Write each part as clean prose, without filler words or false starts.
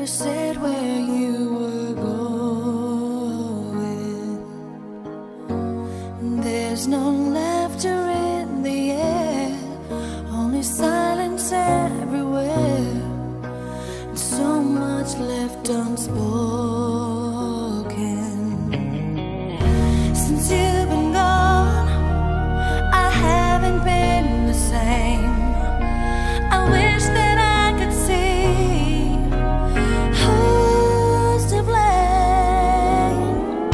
said where you were going. There's no laughter in the air, only silence everywhere, and so much left unspoken. Since you've been gone, I haven't been the same. I wish that I could see who's to blame.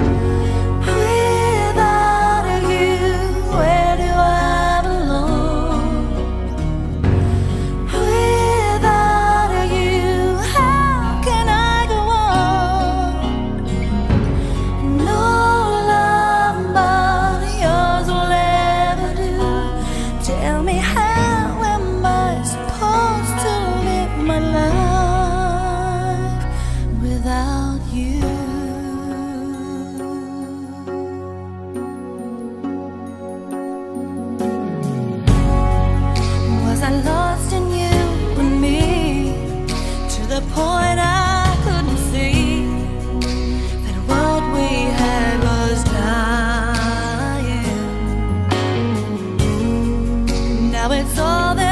Without you, where do I belong? Without you, how can I go on? No love but yours will ever do. Tell me, how am I supposed to live my life without you? Was I lost in you and me to the point I couldn't see that what we had was dying? Now it's all that